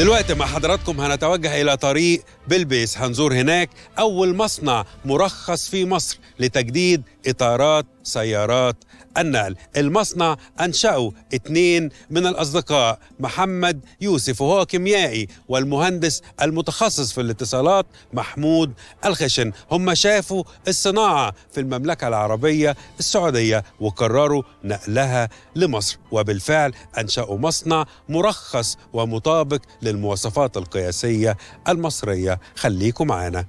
دلوقتي مع حضراتكم هنتوجه إلى طريق بلبيس، هنزور هناك أول مصنع مرخص في مصر لتجديد إطارات سيارات النقل. المصنع أنشأه 2 من الأصدقاء، محمد يوسف وهو كيميائي، والمهندس المتخصص في الاتصالات محمود الخشن. هم شافوا الصناعة في المملكة العربية السعودية وقرروا نقلها لمصر، وبالفعل أنشأوا مصنع مرخص ومطابق للمواصفات القياسية المصرية. خليكم معنا.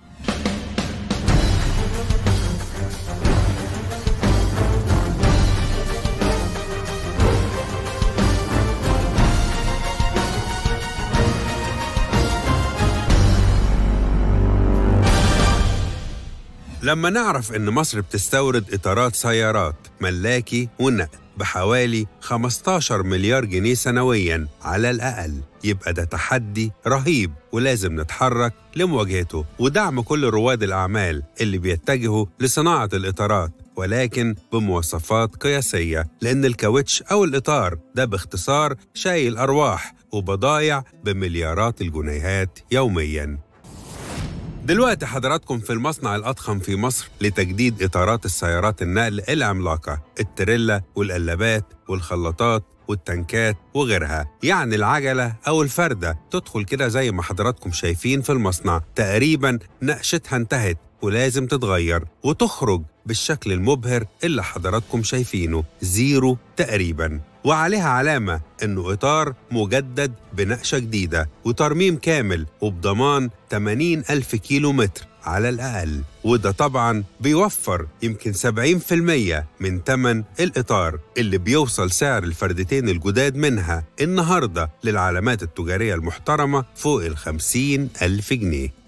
لما نعرف إن مصر بتستورد إطارات سيارات ملاكي ونقل بحوالي 15 مليار جنيه سنوياً على الأقل، يبقى ده تحدي رهيب ولازم نتحرك لمواجهته ودعم كل رواد الأعمال اللي بيتجهوا لصناعة الإطارات، ولكن بمواصفات قياسية، لأن الكاوتش أو الإطار ده باختصار شايل أرواح وبضايع بمليارات الجنيهات يومياً. دلوقتي حضراتكم في المصنع الأضخم في مصر لتجديد إطارات السيارات النقل العملاقة، التريلا والقلابات والخلاطات والتنكات وغيرها، يعني العجلة أو الفردة تدخل كده زي ما حضراتكم شايفين في المصنع، تقريباً نقشتها انتهت ولازم تتغير وتخرج بالشكل المبهر اللي حضراتكم شايفينه، زيرو تقريباً، وعليها علامة إنه إطار مجدد بنقشة جديدة وترميم كامل وبضمان 80,000 كيلو متر على الأقل، وده طبعاً بيوفر يمكن 70% من تمن الإطار اللي بيوصل سعر الفردتين الجداد منها النهاردة للعلامات التجارية المحترمة فوق 50,000 جنيه.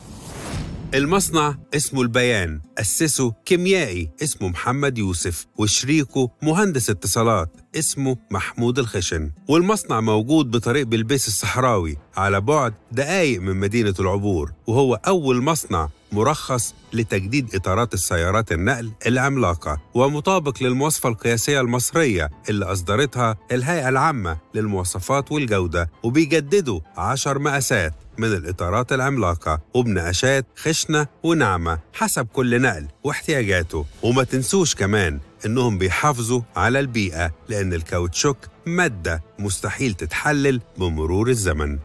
المصنع اسمه البيان، أسسه كيميائي اسمه محمد يوسف وشريكه مهندس اتصالات اسمه محمود الخشن، والمصنع موجود بطريق بلبيس الصحراوي على بعد دقايق من مدينة العبور، وهو أول مصنع مرخص لتجديد إطارات السيارات النقل العملاقة ومطابق للمواصفة القياسية المصرية اللي أصدرتها الهيئة العامة للمواصفات والجودة، وبيجددوا 10 مقاسات من الإطارات العملاقة وبنقاشات خشنة وناعمة حسب كل نقل واحتياجاته. وما تنسوش كمان إنهم بيحافظوا على البيئة، لأن الكاوتشوك مادة مستحيل تتحلل بمرور الزمن.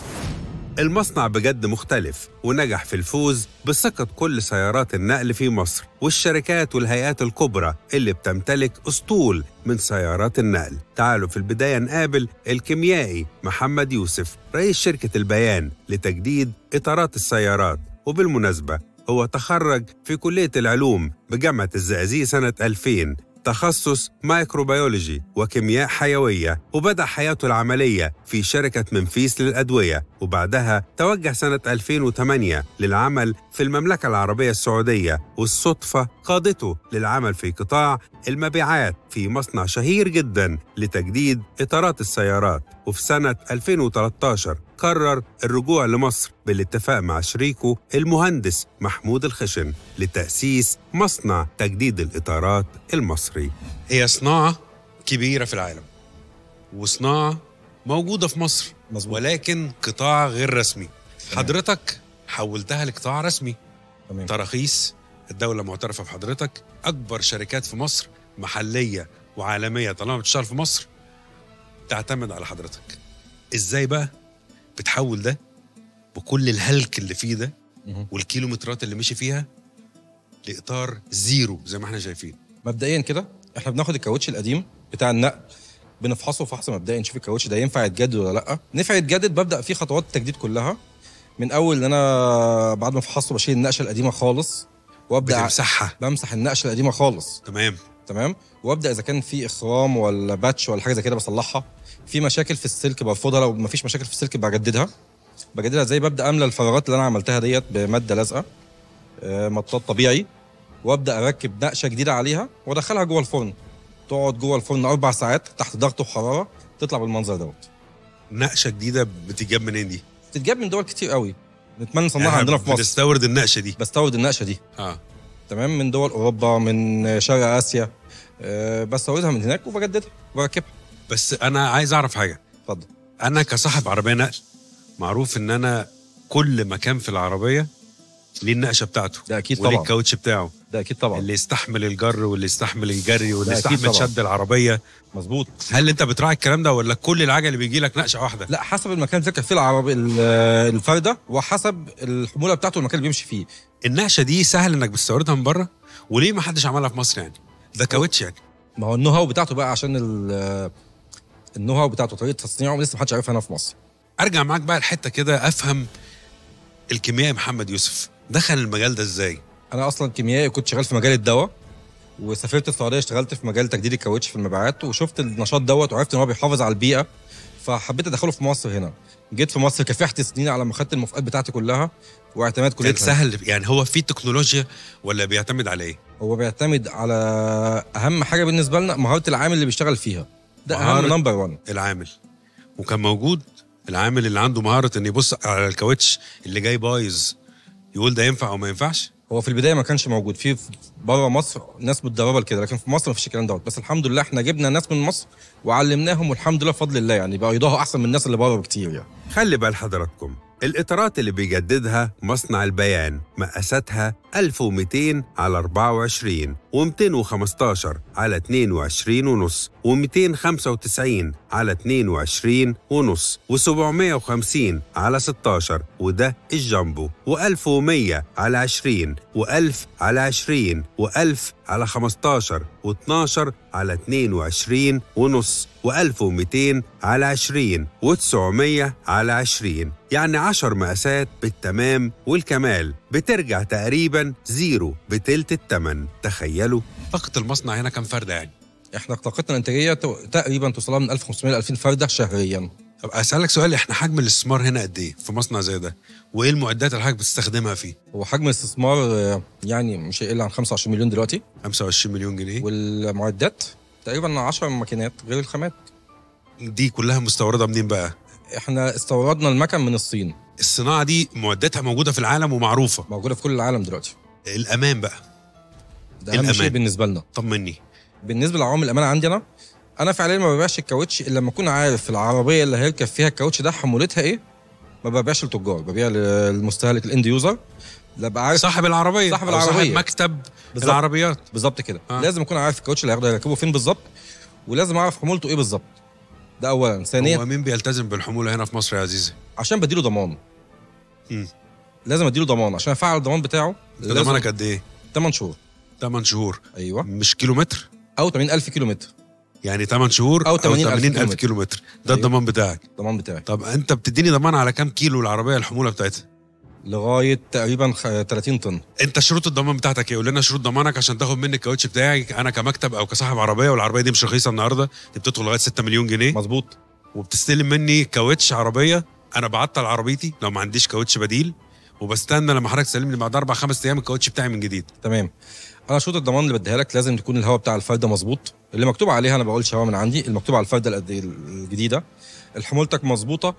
المصنع بجد مختلف ونجح في الفوز بثقة كل سيارات النقل في مصر والشركات والهيئات الكبرى اللي بتمتلك أسطول من سيارات النقل. تعالوا في البداية نقابل الكيميائي محمد يوسف رئيس شركة البيان لتجديد إطارات السيارات، وبالمناسبة هو تخرج في كلية العلوم بجامعة الزقازيق سنة 2000، تخصص مايكروبيولوجي وكيمياء حيوية، وبدأ حياته العملية في شركة منفيس للأدوية، وبعدها توجه سنة 2008 للعمل في المملكة العربية السعودية، والصدفة قادته للعمل في قطاع المبيعات في مصنع شهير جدا لتجديد إطارات السيارات. وفي سنة 2013 قرر الرجوع لمصر بالاتفاق مع شريكه المهندس محمود الخشن لتأسيس مصنع تجديد الإطارات المصري. هي صناعة كبيرة في العالم وصناعة موجودة في مصر، مظبوط، ولكن قطاع غير رسمي. حضرتك حولتها لقطاع رسمي. تمام. تراخيص الدولة معترفة بحضرتك، أكبر شركات في مصر محلية وعالمية طالما بتشتغل في مصر تعتمد على حضرتك. إزاي بقى بتحول ده بكل الهلك اللي فيه ده والكيلومترات اللي مشي فيها لإطار زيرو زي ما احنا شايفين؟ مبدئيا كده احنا بناخد الكاوتش القديم بتاع النقل، بنفحصه فحص مبدئي، نشوف الكاوتش ده ينفع يتجدد ولا لا. نفع يتجدد ببدا فيه خطوات التجديد كلها، من اول ان انا بعد ما افحصه بشيل النقشه القديمه خالص وابدا بتمسحها. بمسح النقشه القديمه خالص. تمام. وابدا اذا كان في اخرام ولا باتش ولا حاجه زي كده بصلحها. في مشاكل في السلك برفضها، لو ما فيش مشاكل في السلك بجددها زي ببدا املى الفراغات اللي انا عملتها ديت بماده لازقه مطاط طبيعي، وابدا اركب نقشه جديده عليها وادخلها جوه الفرن، تقعد جوه الفرن 4 ساعات تحت ضغط وحراره، تطلع بالمنظر دوت. نقشه جديده بتتجاب منين دي؟ بتتجاب من دول كتير قوي، نتمنى نصنعها عندنا في مصر. بتستورد النقشه دي؟ بستورد النقشه دي تمام، من دول اوروبا، من شرق اسيا، بستوردها من هناك وبجددها وبركبها. بس انا عايز اعرف حاجه. اتفضل. انا كصاحب عربيه نقل معروف ان انا كل مكان في العربيه ليه النقشه بتاعته، ده اكيد وليه طبعا. الكاوتش بتاعه، ده اكيد طبعا. اللي يستحمل الجر واللي يستحمل الجري واللي ده أكيد يستحمل طبعا. شد العربيه. مظبوط. هل انت بتراعي الكلام ده ولا كل العجل اللي بيجي لك نقشه واحده؟ لا، حسب المكان اللي تركب فيه العربيه الفرده، وحسب الحموله بتاعته والمكان اللي بيمشي فيه. النقشه دي سهل انك بتستوردها من بره، وليه ما حدش عملها في مصر يعني؟ ده كاوتش يعني. ما هو النو هاو بتاعته بقى، عشان النو هاو بتاعته طريقه تصنيعه لسه ما حدش عارفها هنا في مصر. ارجع معاك بقى الحته كده افهم الكيميائي محمد يوسف دخل المجال ده ازاي؟ انا اصلا كيميائي، كنت شغال في مجال الدواء، وسافرت السعوديه اشتغلت في مجال تجديد الكاوتش في المبيعات، وشفت النشاط دوت وعرفت ان هو بيحافظ على البيئه، فحبيت ادخله في مصر هنا. جيت في مصر كافحت سنين على ما خدت الموافقات بتاعتي كلها واعتماد كان كليتها. سهل يعني؟ هو في تكنولوجيا ولا بيعتمد على ايه؟ هو بيعتمد على اهم حاجه بالنسبه لنا، مهاره العامل اللي بيشتغل فيها. ده اهم نمبر 1. العامل. وكان موجود العامل اللي عنده مهاره ان يبص على الكاوتش اللي جاي بايظ يقول ده ينفع او ما ينفعش؟ هو في البدايه ما كانش موجود في بره مصر ناس متدربه لكده، لكن في مصر ما فيش الكلام دوت. بس الحمد لله احنا جبنا ناس من مصر وعلمناهم، والحمد لله بفضل الله يعني بقى يضاهوا احسن من الناس اللي بره بكتير يعني. خلي بال حضراتكم، الإطارات اللي بيجددها مصنع البيان مقاساتها 1200 على 24 و215 على 22 ونص و295 على 22 ونص و750 على 16 وده الجامبو، و1100 على 20 و1000 على 20 و1000 على 15 و12 على 22 ونص و1200 على 20 و900 على 20، يعني 10 مقاسات بالتمام والكمال، بترجع تقريبا زيرو بتلت التمن. تخيلوا طاقة المصنع هنا كم فردة يعني؟ احنا طاقتنا الانتاجيه تقريبا توصلها من 1500 ل 2000 فرده شهريا. طب اسالك سؤال، احنا حجم الاستثمار هنا قد ايه في مصنع زي ده؟ وايه المعدات اللي حضرتك بتستخدمها فيه؟ هو حجم الاستثمار يعني مش هيقل عن 25 مليون دلوقتي. 25 مليون جنيه. والمعدات تقريبا 10 ماكينات غير الخامات. دي كلها مستورده منين بقى؟ احنا استوردنا المكن من الصين. الصناعه دي معداتها موجوده في العالم ومعروفه، موجوده في كل العالم دلوقتي. الامان بقى ده اهم شيء بالنسبه لنا. طمني. بالنسبه لعوامل الامان عندي انا فعليا ما ببيعش الكاوتش الا لما اكون عارف العربيه اللي هيركب فيها الكاوتش ده حمولتها ايه. ما ببيعش للتجار، ببيع للمستهلك الاند يوزر. لا بقى عارف صاحب العربيه، صاحب العربيه، مكتب بالزبط. العربيات بالظبط كده. لازم اكون عارف الكاوتش اللي هياخده يركبه فين بالظبط، ولازم اعرف حمولته ايه بالظبط. ده اولا. ثانيا، هو مين بيلتزم بالحموله هنا في مصر يا عزيزي؟ عشان بديله ضمان. لازم اديله ضمان عشان افعل الضمان بتاعه. ضمانك قد ايه؟ 8 شهور. 8 شهور. ايوه. مش كيلومتر؟ او 80,000 كيلومتر. يعني 8 شهور او 80,000 كيلومتر. ده أيوة. الضمان بتاعك؟ الضمان بتاعي. طب انت بتديني ضمان على كام كيلو العربيه الحموله بتاعتها؟ لغايه تقريبا 30 طن. انت شروط الضمان بتاعتك ايه؟ قول لنا شروط ضمانك عشان تاخد مني الكاوتش بتاعي انا كمكتب او كصاحب عربيه، والعربيه دي مش رخيصه النهارده، دي بتدخل لغايه 6 مليون جنيه. مظبوط. وبتستلم مني كاوتش عربيه، انا بعطل عربيتي لو ما عنديش كاوتش بديل، وبستنى لما حضرتك تسلم لي بعد 4-5 ايام الكاوتش بتاعي من جديد. تمام. انا شروط الضمان اللي بديها لك لازم تكون الهواء بتاع الفرده مظبوط، اللي مكتوب عليها انا بقولش هواء من عندي، المكتوب على الفرده الجديده. حمولتك مظبوطه،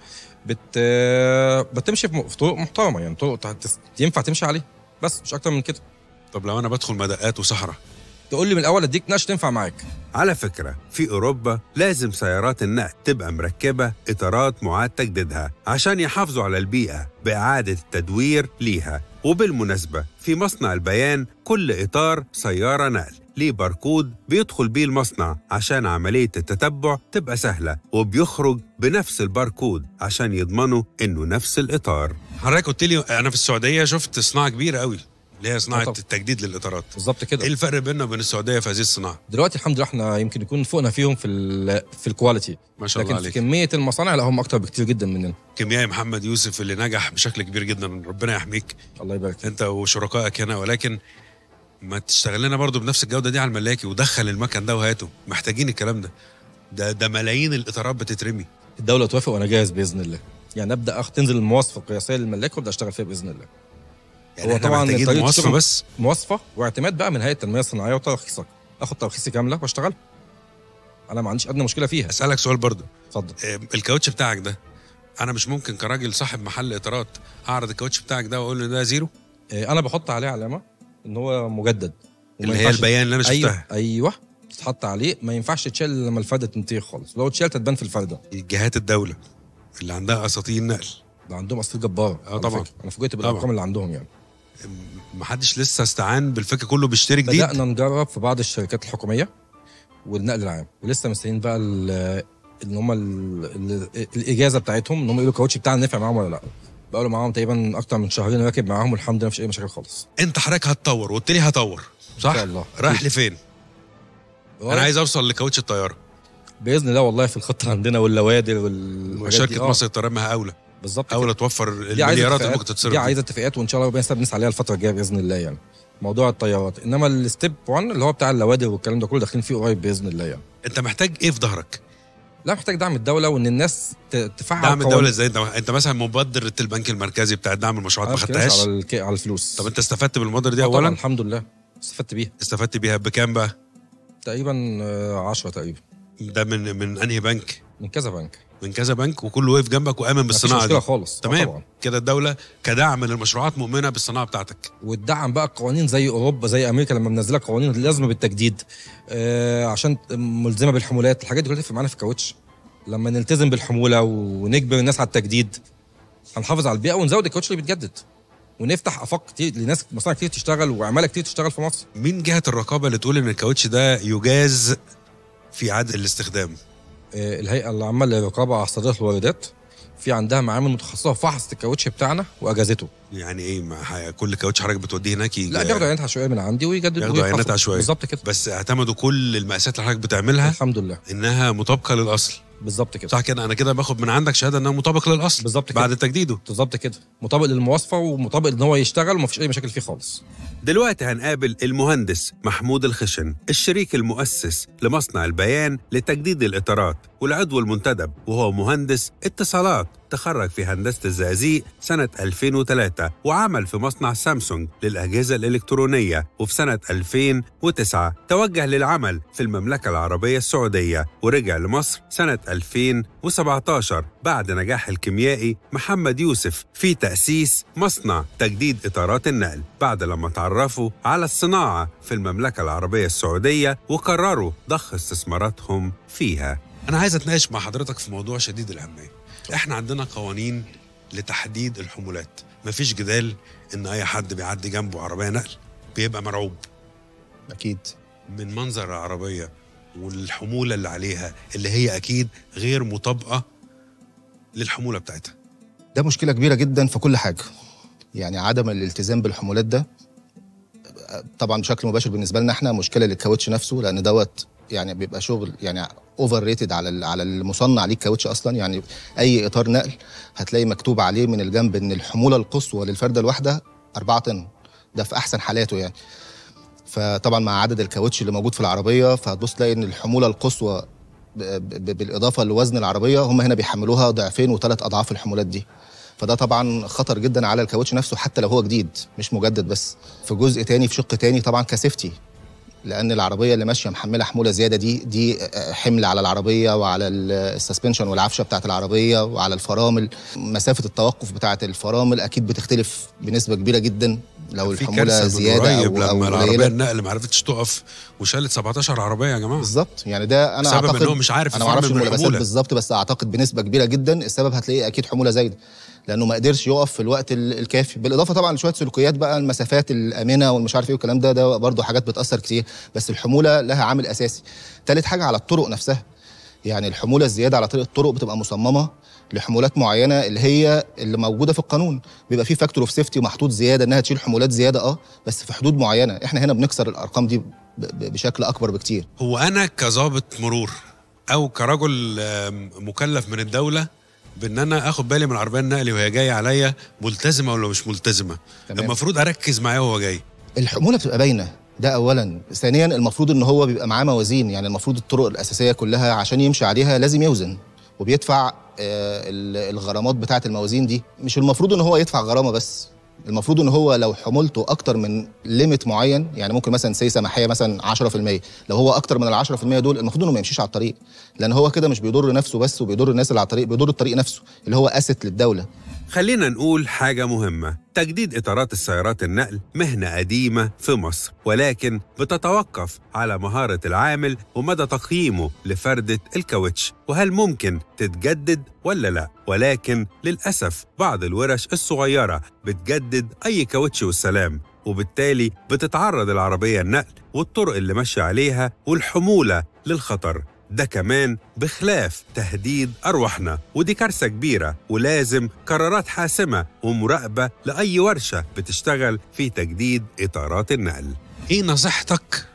بتمشي في طرق محترمه، يعني طرق ينفع تمشي عليها، بس مش اكتر من كده. طب لو انا بدخل مدقات وصحراء، تقول لي من الاول اديك نقش تنفع معاك. على فكره في اوروبا لازم سيارات النقل تبقى مركبه اطارات معاد تجديدها عشان يحافظوا على البيئه باعاده التدوير ليها. وبالمناسبه في مصنع البيان كل اطار سياره نقل ليه باركود بيدخل بيه المصنع عشان عمليه التتبع تبقى سهله، وبيخرج بنفس الباركود عشان يضمنوا انه نفس الاطار. حضرتك قلت لي انا في السعوديه شفت صناعه كبيره قوي اللي هي صناعه التجديد للاطارات. بالظبط كده. ايه الفرق بيننا وبين السعوديه في هذه الصناعه؟ دلوقتي الحمد لله احنا يمكن يكون فوقنا فيهم في الكواليتي، ما شاء الله لكن عليك. في كميه المصانع لا هم اكتر بكتير جدا مننا. كيميائي محمد يوسف اللي نجح بشكل كبير جدا، ربنا يحميك. الله يبارك انت وشركائك هنا، ولكن ما تشتغل لنا برضه بنفس الجوده دي على الملاكي ودخل المكن ده وهاته، محتاجين الكلام ده ملايين الاطارات بتترمي. الدوله توافق وانا جاهز باذن الله، يعني ابدا تنزل المواصفه القياسيه للملاك وابدا اشتغل فيها باذن الله. يعني هو طبعا محتاجين مواصفه، بس مواصفه واعتماد بقى من هيئه التنميه الصناعيه وترخيصك، اخد ترخيصي كامله واشتغل. انا ما عنديش ادنى مشكله فيها. اسالك سؤال برضه. اتفضل. الكاوتش بتاعك ده انا مش ممكن كراجل صاحب محل اطارات اعرض الكاوتش بتاعك ده واقول له ده زيرو؟ انا بحط عليه علامه ان هو مجدد، اللي هي البيان اللي انا شفتها. ايوه تتحط عليه، ما ينفعش تشيل لما الفرده تنتهي خالص، لو اتشالت تبان في الفرده. جهات الدوله اللي عندها اساطيل نقل ده عندهم اصل جبار. طبعا انا فوجئت بالارقام اللي عندهم يعني. محدش لسه استعان بالفكر، كله بيشتري جديد. بدأنا نجرب في بعض الشركات الحكوميه والنقل العام، ولسه مستنيين بقى ان هم الاجازه بتاعتهم، ان هم يقولوا الكاوتش بتاعنا نفع معاهم ولا لا. بقالوا معاهم تقريبا اكتر من شهرين راكب معاهم، والحمد لله مفيش اي مشاكل خالص. انت حضرتك هتطور وقلت لي هطور، صح؟ ان شاء الله. رايح لفين؟ انا عايز اوصل لكاوتش الطياره باذن الله. والله في الخطه عندنا واللوادر والحاجات دي. شركه مصر للطيران ما اولى بالظبط، اولى توفر المليارات اللي ممكن تتصرف. دي عايزه اتفاقات، وان شاء الله ربنا يسهل بنسعى عليها الفتره الجايه باذن الله يعني. موضوع الطيارات، انما الستيب 1 اللي هو بتاع اللوادر والكلام ده كله داخلين فيه قريب باذن الله يعني. انت محتاج ايه في ظهرك؟ لا، محتاج دعم الدوله، وان الناس تفعل دعم الدوله ازاي؟ انت مثلا مبادره البنك المركزي بتاع دعم المشروعات ما خدتهاش على الفلوس. طب انت استفدت بالمبادره دي اولا؟ طبعا الحمد لله استفدت بيها. بكام بقى؟ تقريبا 10 تقريبا. ده من انهي بنك؟ من كذا بنك. من كذا بنك، وكله واقف جنبك وامن بالصناعه دي. مفيش مشكله خالص. تمام. كده الدوله كدعم للمشروعات مؤمنه بالصناعه بتاعتك. والدعم بقى القوانين زي اوروبا زي امريكا لما منزله قوانين لازمه بالتجديد، عشان ملزمه بالحمولات. الحاجات دي كلها تفرق معانا في الكاوتش. لما نلتزم بالحموله ونجبر الناس على التجديد، هنحافظ على البيئه ونزود الكاوتش اللي بيتجدد، ونفتح افاق كتير لناس، مصانع كتير تشتغل وعماله كتير تشتغل في مصر. مين جهه الرقابه اللي تقول ان الكاوتش ده يجاز في اعاده الاستخدام؟ الهيئه العامه للرقابه على صادرات الواردات، في عندها معامل متخصصه في فحص الكاوتش بتاعنا واجازته. يعني ايه؟ كل كاوتش حضرتك بتوديه هناك لا، بياخدوا عينات عشوائيه من عندي ويجددوا. بياخدوا عينات عشوائيه بالظبط كده. بس اعتمدوا كل المقاسات اللي حضرتك بتعملها الحمد لله انها مطابقه للاصل. بالظبط كده. صح كده؟ انا كده باخد من عندك شهاده انها مطابق للاصل بالظبط كده بعد تجديده. بالظبط كده، مطابق للمواصفه ومطابق ان هو يشتغل ومفيش اي مشاكل فيه خالص. دلوقتي هنقابل المهندس محمود الخشن، الشريك المؤسس لمصنع البيان لتجديد الإطارات والعضو المنتدب، وهو مهندس اتصالات تخرج في هندسة الزقازيق سنة 2003، وعمل في مصنع سامسونج للأجهزة الإلكترونية. وفي سنة 2009 توجه للعمل في المملكة العربية السعودية، ورجع لمصر سنة 2017 بعد نجاح الكيميائي محمد يوسف في تأسيس مصنع تجديد إطارات النقل، بعد لما تعرفوا على الصناعة في المملكة العربية السعودية وقرروا ضخ استثماراتهم فيها. أنا عايز أتناقش مع حضرتك في موضوع شديد الأهمية. إحنا عندنا قوانين لتحديد الحمولات، مفيش جدال إن أي حد بيعدي جنبه عربية نقل بيبقى مرعوب أكيد من منظر العربية والحمولة اللي عليها، اللي هي أكيد غير مطابقة للحمولة بتاعتها. ده مشكلة كبيرة جدا في كل حاجة، يعني عدم الالتزام بالحمولات ده طبعا بشكل مباشر بالنسبة لنا احنا مشكلة للكاوتش نفسه، لأن دوت يعني بيبقى شغل يعني اوفر ريتد على المصنع ليه الكاوتش اصلا. يعني اي اطار نقل هتلاقي مكتوب عليه من الجنب ان الحموله القصوى للفرده الواحده 4 طن، ده في احسن حالاته يعني. فطبعا مع عدد الكاوتش اللي موجود في العربيه فهتبص تلاقي ان الحموله القصوى بالاضافه لوزن العربيه هم هنا بيحملوها ضعفين و3 اضعاف الحمولات دي. فده طبعا خطر جدا على الكاوتش نفسه حتى لو هو جديد مش مجدد. بس في جزء تاني في شق تاني طبعا كسيفتي، لان العربيه اللي ماشيه محمله حموله زياده دي حمل على العربيه وعلى السسبنشن والعفشه بتاعه العربيه وعلى الفرامل. مسافه التوقف بتاعه الفرامل اكيد بتختلف بنسبه كبيره جدا لو الحموله زياده او لما العربيه النقل ما عرفتش تقف وشالت 17 عربيه يا جماعه. بالظبط، يعني ده انا اعتقد انه مش عارف، انا ما اعرفش الملابسات بالظبط، بس اعتقد بنسبه كبيره جدا السبب هتلاقيه اكيد حموله زايده، لانه ما قدرش يقف في الوقت الكافي. بالاضافه طبعا لشويه سلوكيات بقى، المسافات الامنه والمش عارف ايه والكلام ده برضه حاجات بتاثر كتير، بس الحموله لها عامل اساسي. ثالث حاجه على الطرق نفسها، يعني الحموله الزياده على الطرق بتبقى مصممه لحمولات معينه اللي موجوده في القانون، بيبقى في فاكتور اوف سيفتي محطوط زياده انها تشيل حمولات زياده بس في حدود معينه. احنا هنا بنكسر الارقام دي بشكل اكبر بكتير. هو انا كظابط مرور او كرجل مكلف من الدوله بان انا اخد بالي من العربيه النقلي وهي جايه عليا ملتزمه ولا مش ملتزمه، تمام. المفروض اركز معاه وهو جاي. الحموله بتبقى باينه، ده اولا. ثانيا المفروض ان هو بيبقى معاه موازين، يعني المفروض الطرق الاساسيه كلها عشان يمشي عليها لازم يوزن وبيدفع الغرامات بتاعه الموازين دي. مش المفروض ان هو يدفع غرامه بس، المفروض ان هو لو حمولته اكتر من ليميت معين، يعني ممكن مثلا سماحيه مثلا 10%، لو هو اكتر من ال 10% دول المفروض انه ما يمشيش على الطريق، لان هو كده مش بيضر نفسه بس وبيضر الناس اللي على الطريق، بيضر الطريق نفسه اللي هو اسيت للدوله. خلينا نقول حاجة مهمة، تجديد إطارات السيارات النقل مهنة قديمة في مصر، ولكن بتتوقف على مهارة العامل ومدى تقييمه لفردة الكاوتش وهل ممكن تتجدد ولا لا. ولكن للأسف بعض الورش الصغيرة بتجدد أي كاوتش والسلام، وبالتالي بتتعرض العربية النقل والطرق اللي ماشية عليها والحمولة للخطر، ده كمان بخلاف تهديد أرواحنا، ودي كارثة كبيرة ولازم قرارات حاسمة ومراقبة لأي ورشة بتشتغل في تجديد إطارات النقل. ايه نصيحتك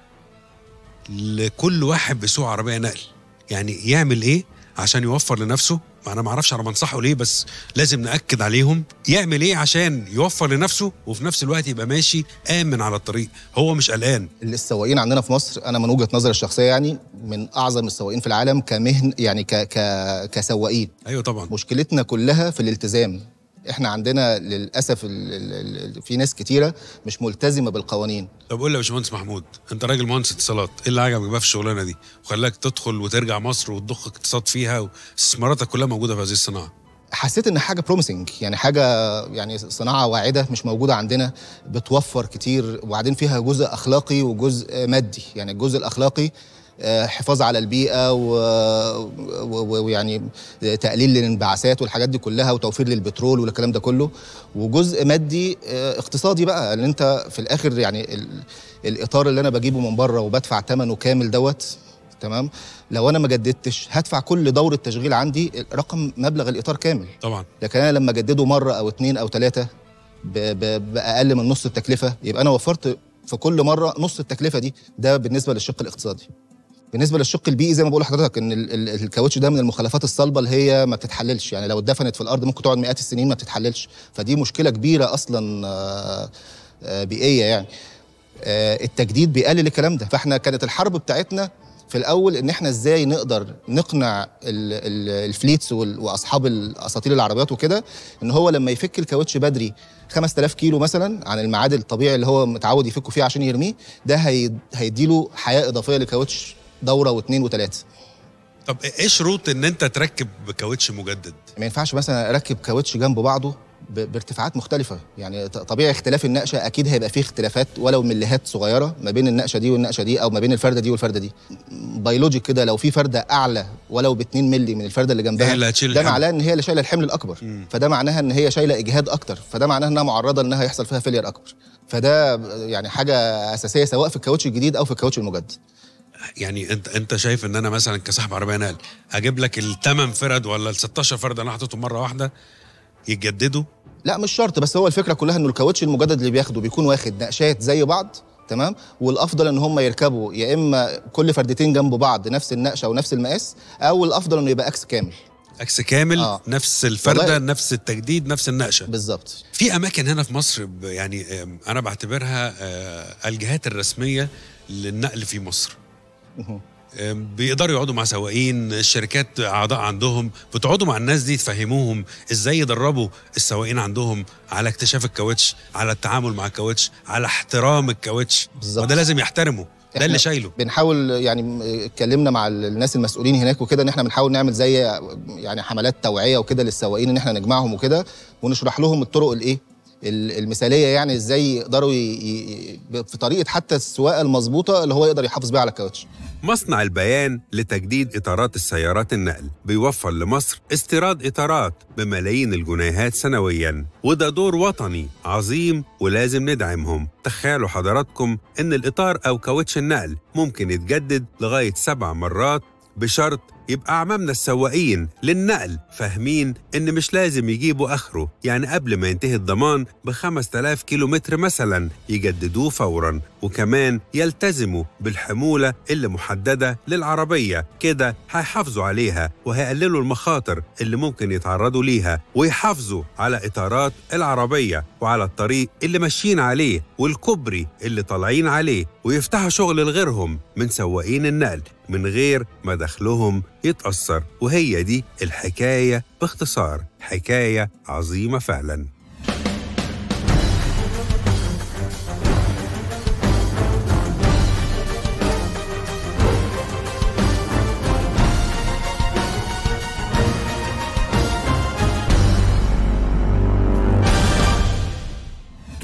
لكل واحد بيسوق عربية نقل؟ يعني يعمل ايه عشان يوفر لنفسه؟ انا ما اعرفش انا بنصحه ليه، بس لازم نأكد عليهم يعمل ايه عشان يوفر لنفسه وفي نفس الوقت يبقى ماشي آمن على الطريق، هو مش قلقان. السواقين عندنا في مصر انا من وجهة نظري الشخصية يعني من اعظم السواقين في العالم كمهن، يعني كسواقين. ايوه طبعا. مشكلتنا كلها في الالتزام. احنا عندنا للاسف في ناس كتيره مش ملتزمه بالقوانين. طب قول لي يا باشمهندس محمود، انت راجل مهندس اتصالات، ايه اللي عجبك بقى في الشغلانه دي وخلاك تدخل وترجع مصر وتضخ اقتصاد فيها واستثماراتك كلها موجوده في هذه الصناعه؟ حسيت ان حاجه بروميسنج، يعني حاجه يعني صناعه واعده مش موجوده عندنا، بتوفر كتير، وبعدين فيها جزء اخلاقي وجزء مادي. يعني الجزء الاخلاقي حفاظ على البيئة ويعني تقليل للانبعاثات والحاجات دي كلها وتوفير للبترول والكلام ده كله، وجزء مادي اقتصادي بقى، ان انت في الاخر يعني الاطار اللي انا بجيبه من بره وبدفع ثمنه كامل دوت تمام، لو انا ما جددتش هدفع كل دورة تشغيل عندي رقم مبلغ الاطار كامل طبعا. لكن انا لما اجدده مرة او 2 أو 3 باقل من نص التكلفة يبقى انا وفرت في كل مرة نص التكلفة دي. ده بالنسبة للشق الاقتصادي. بالنسبه للشق البيئي زي ما بقول لحضرتك ان الكاوتش ده من المخلفات الصلبه اللي هي ما بتتحللش، يعني لو اتدفنت في الارض ممكن تقعد مئات السنين ما بتتحللش، فدي مشكله كبيره اصلا بيئيه يعني. التجديد بيقلل الكلام ده. فاحنا كانت الحرب بتاعتنا في الاول ان احنا ازاي نقدر نقنع الفليتس واصحاب الاساطيل العربيات وكده ان هو لما يفك الكاوتش بدري 5000 كيلو مثلا عن الميعاد الطبيعي اللي هو متعود يفكه فيه عشان يرميه، ده هيديله حياه اضافيه لكاوتش دوره واثنين وثلاثه. طب ايه شروط ان انت تركب كاوتش مجدد؟ ما ينفعش مثلا اركب كاوتش جنب بعضه بارتفاعات مختلفه، يعني طبيعي اختلاف النقشه اكيد هيبقى فيه اختلافات ولو مليهات صغيره ما بين النقشه دي والنقشه دي او ما بين الفرده دي والفرده دي. بيولوجيك كده لو في فرده اعلى ولو ب 2 مللي من الفرده اللي جنبها ده معناه ان هي اللي شايله الحمل الاكبر. فده معناها ان هي شايله اجهاد اكتر، فده معناها انها معرضه انها يحصل فيها فيلير اكبر. فده يعني حاجه اساسيه سواء في الكاوتش الجديد او في الكاوتش المجدد. يعني انت شايف ان انا مثلا كصاحب عربيه نقل اجيب لك ال8 فرد ولا ال16 فرد انا حاططهم مره واحده يتجددوا؟ لا مش شرط، بس هو الفكره كلها انه الكاوتش المجدد اللي بياخده بيكون واخد نقشات زي بعض تمام، والافضل ان هم يركبوا يا اما كل فردتين جنب بعض نفس النقشه ونفس المقاس، او الافضل انه يبقى اكس كامل. اكس كامل نفس الفرده نفس التجديد نفس النقشه بالظبط. في اماكن هنا في مصر يعني انا بعتبرها الجهات الرسميه للنقل في مصر، بيقدروا يقعدوا مع سواقين، الشركات اعضاء عندهم بتقعدوا مع الناس دي تفهموهم ازاي يدربوا السواقين عندهم على اكتشاف الكاوتش، على التعامل مع الكاوتش، على احترام الكاوتش. وده لازم يحترمه، ده اللي شايله. بنحاول يعني اتكلمنا مع الناس المسؤولين هناك وكده ان احنا بنحاول نعمل زي يعني حملات توعيه وكده للسواقين ان احنا نجمعهم وكده ونشرح لهم الطرق الايه المثاليه، يعني ازاي يقدروا في طريقه حتى السواقه المظبوطه اللي هو يقدر يحافظ بيها على الكاوتش. مصنع البيان لتجديد إطارات السيارات النقل بيوفر لمصر استيراد إطارات بملايين الجنيهات سنوياً، وده دور وطني عظيم ولازم ندعمهم. تخيلوا حضراتكم إن الإطار أو كاوتش النقل ممكن يتجدد لغاية 7 مرات بشرط يبقى عمامنا السواقين للنقل فاهمين إن مش لازم يجيبوا آخره، يعني قبل ما ينتهي الضمان ب5000 كيلومتر مثلا يجددوه فورا، وكمان يلتزموا بالحمولة اللي محددة للعربية، كده هيحافظوا عليها وهيقللوا المخاطر اللي ممكن يتعرضوا ليها، ويحافظوا على إطارات العربية وعلى الطريق اللي ماشيين عليه والكوبري اللي طالعين عليه، ويفتحوا شغل لغيرهم من سواقين النقل من غير ما دخلهم يتأثر. وهي دي الحكاية باختصار، حكاية عظيمة فعلاً.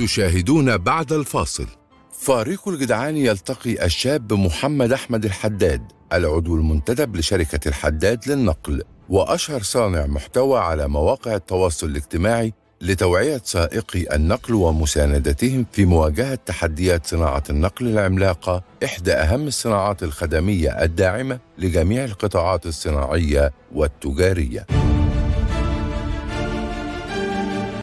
تشاهدون بعد الفاصل. فارق الجدعان يلتقي الشاب محمد أحمد الحداد، العضو المنتدب لشركة الحداد للنقل وأشهر صانع محتوى على مواقع التواصل الاجتماعي، لتوعية سائقي النقل ومساندتهم في مواجهة تحديات صناعة النقل العملاقة، إحدى أهم الصناعات الخدمية الداعمة لجميع القطاعات الصناعية والتجارية.